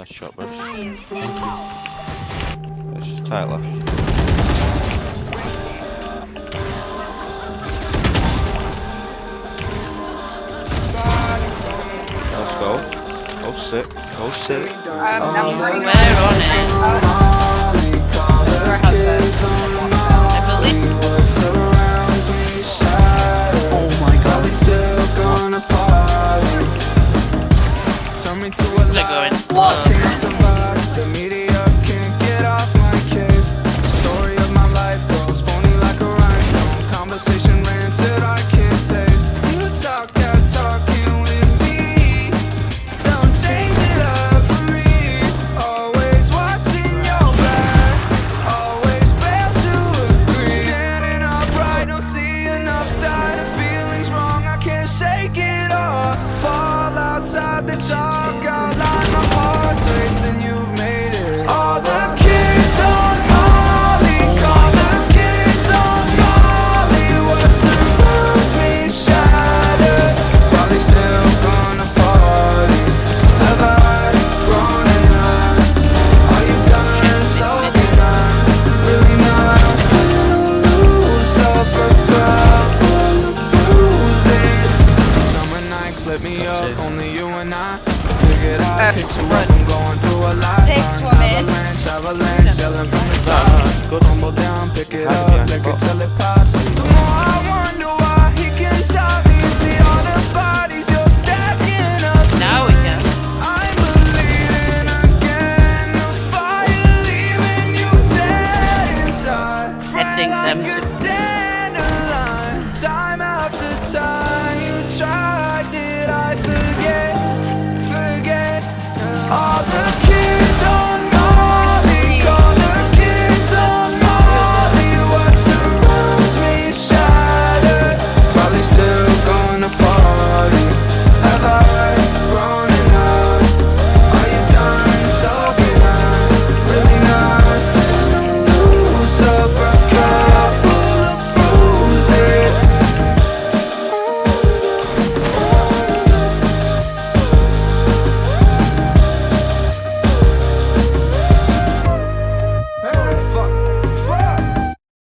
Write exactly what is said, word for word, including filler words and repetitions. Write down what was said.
Nice shot, Bruce. Thank you. It's just tight left. Let's go. Oh sit. Oh sit. Um, I'm running Where on it? I believe. Oh my god, we still gonna party. Turn me to a They're lie. going What slow. can't survive? The media can't get off my case. The story of my life goes phony like a rhinestone. Conversation rancid, I can't taste. You talk that talking with me. Don't change it up for me. Always watching your back. Always fail to agree. Standing upright, don't see an upside. The feeling's wrong, I can't shake it off. Fall outside the chalk, outline my heart's racing, you've made it. All the kids on Molly, call the kids on Molly. What surrounds me shattered, probably still gonna party. Have I grown enough? Are you done sulking? I'm really not gonna lose self a couple of bruises. Summer nights lit me up, only you and I. Figured I'd Uh, pick you run. up, I'm going through a lot. Six women. Avalanche, avalanche, yelling from the top. Tumble down, pick it Hide up, behind lick it spot. till it